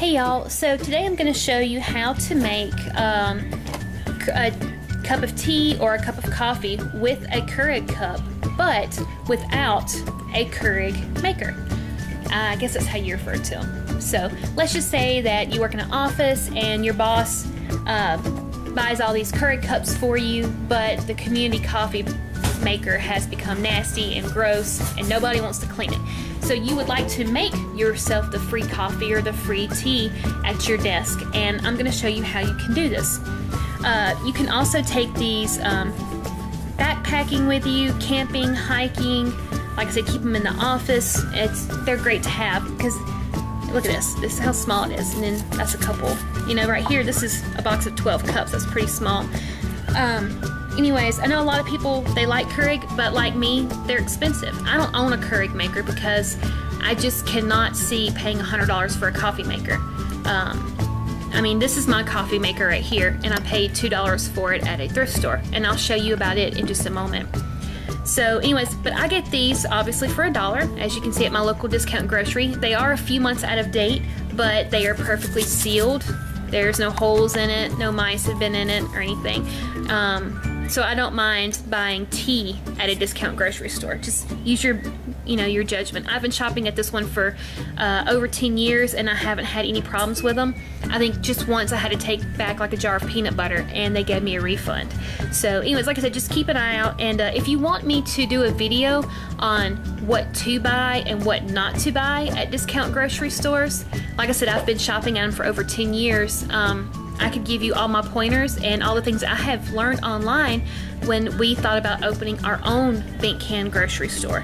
Hey y'all, so today I'm going to show you how to make a cup of tea or a cup of coffee with a Keurig cup, but without a Keurig maker. I guess that's how you refer to them. So let's just say that you work in an office and your boss buys all these Keurig cups for you, but the community coffee maker has become nasty and gross and nobody wants to clean it. So you would like to make yourself the free coffee or the free tea at your desk, and I'm going to show you how you can do this. You can also take these backpacking with you, camping, hiking. Like I said, keep them in the office. They're great to have because look at this. This is how small it is, and then that's a couple. You know, right here, this is a box of 12 cups. That's pretty small. Anyways, I know a lot of people, they like Keurig, but like me, they're expensive. I don't own a Keurig maker because I just cannot see paying $100 for a coffee maker. I mean, this is my coffee maker right here, and I paid $2 for it at a thrift store, and I'll show you about it in just a moment. So anyways, but I get these obviously for $1, as you can see at my local discount grocery. They are a few months out of date, but they are perfectly sealed. There's no holes in it, no mice have been in it or anything. So I don't mind buying tea at a discount grocery store. Just use your, your judgment. I've been shopping at this one for over 10 years and I haven't had any problems with them. I think just once I had to take back like a jar of peanut butter and they gave me a refund. So anyways, like I said, just keep an eye out, and if you want me to do a video on what to buy and what not to buy at discount grocery stores, like I said, I've been shopping at them for over 10 years. I could give you all my pointers and all the things I have learned online when we thought about opening our own Bent Can grocery store.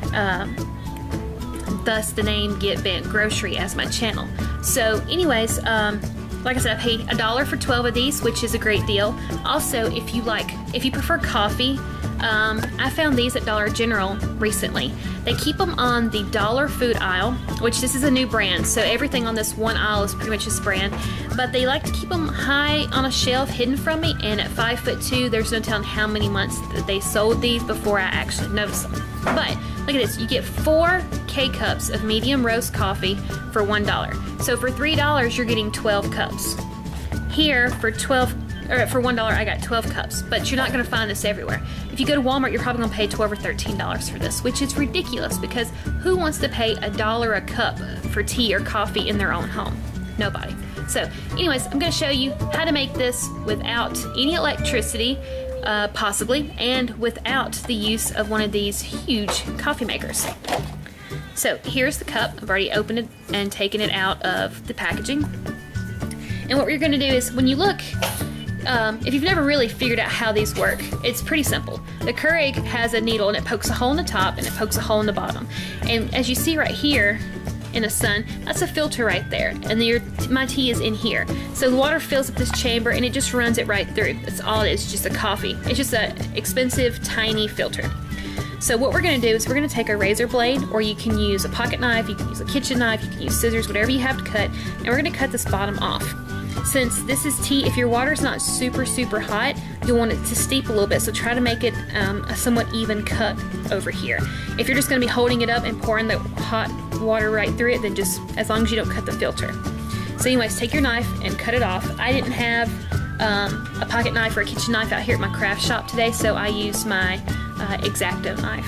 Thus the name Get Bent Grocery as my channel. So anyways, like I said, I paid $1 for 12 of these, which is a great deal. Also, if you prefer coffee, I found these at Dollar General recently. They keep them on the dollar food aisle, which this is a new brand, so everything on this one aisle is pretty much this brand, but they like to keep them high on a shelf hidden from me, and at 5'2", there's no telling how many months that they sold these before I actually noticed them. But look at this, you get 4 K-cups of medium roast coffee for $1. So for $3, you're getting 12 cups. Here for $1 I got 12 cups, but you're not going to find this everywhere. If you go to Walmart, you're probably going to pay $12 or $13 for this, which is ridiculous because who wants to pay $1 a cup for tea or coffee in their own home? Nobody. So anyways, I'm going to show you how to make this without any electricity, possibly, and without the use of one of these huge coffee makers. So here's the cup. I've already opened it and taken it out of the packaging. And what we're going to do is, when you look, if you've never really figured out how these work, it's pretty simple. The Keurig has a needle and it pokes a hole in the top and it pokes a hole in the bottom. And as you see right here in the sun, that's a filter right there. And my tea is in here. So the water fills up this chamber and it just runs it right through. That's all it is, just a coffee. It's just an expensive, tiny filter. So what we're going to do is we're going to take a razor blade, or you can use a pocket knife, you can use a kitchen knife, you can use scissors, whatever you have to cut, and we're going to cut this bottom off. Since this is tea, if your water's not super hot, you'll want it to steep a little bit, so try to make it a somewhat even cut over here. If you're just going to be holding it up and pouring the hot water right through it, then just, as long as you don't cut the filter. So anyways, take your knife and cut it off. I didn't have a pocket knife or a kitchen knife out here at my craft shop today, so I used my X-Acto knife.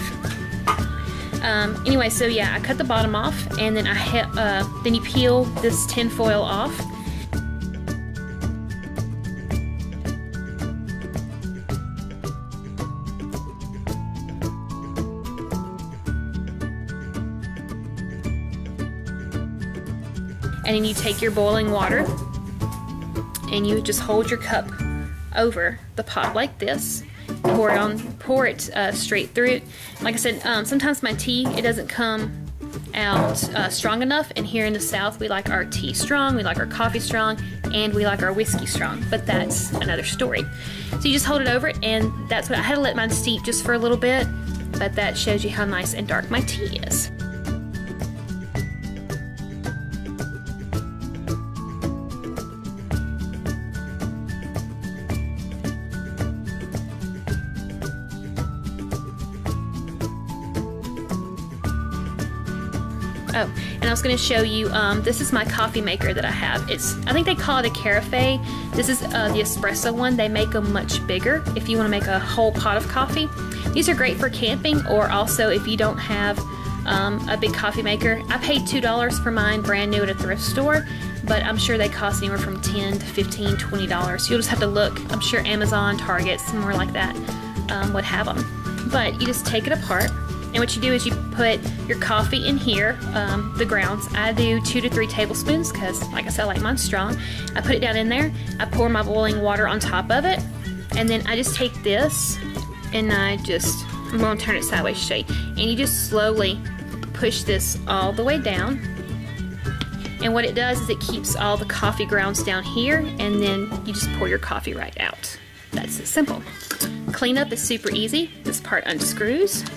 Anyway, so yeah, I cut the bottom off, and then then you peel this tin foil off. And then you take your boiling water and you just hold your cup over the pot like this. Pour it straight through it. Like I said, sometimes my tea, it doesn't come out strong enough, and here in the South we like our tea strong, we like our coffee strong, and we like our whiskey strong, but that's another story. So you just hold it over it, and that's what I had to let mine steep just for a little bit, but that shows you how nice and dark my tea is. Oh, and I was going to show you, this is my coffee maker that I have. I think they call it a Carafe. This is the espresso one. They make them much bigger if you want to make a whole pot of coffee. These are great for camping, or also if you don't have a big coffee maker. I paid $2 for mine brand new at a thrift store, but I'm sure they cost anywhere from $10 to $15, $20. You'll just have to look. I'm sure Amazon, Target, somewhere like that would have them. But you just take it apart. And what you do is you put your coffee in here, the grounds. I do 2 to 3 tablespoons because, like I said, I like mine strong. I put it down in there. I pour my boiling water on top of it. And then I just take this and I'm going to turn it sideways to show you. And you just slowly push this all the way down. And what it does is it keeps all the coffee grounds down here, and then you just pour your coffee right out. That's it, simple. Cleanup is super easy. This part unscrews.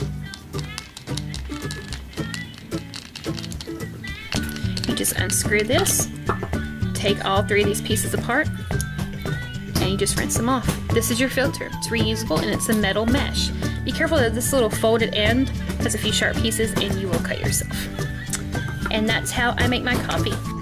You just unscrew this, take all 3 of these pieces apart, and you just rinse them off. This is your filter. It's reusable and it's a metal mesh. Be careful that this little folded end has a few sharp pieces and you will cut yourself. And that's how I make my coffee.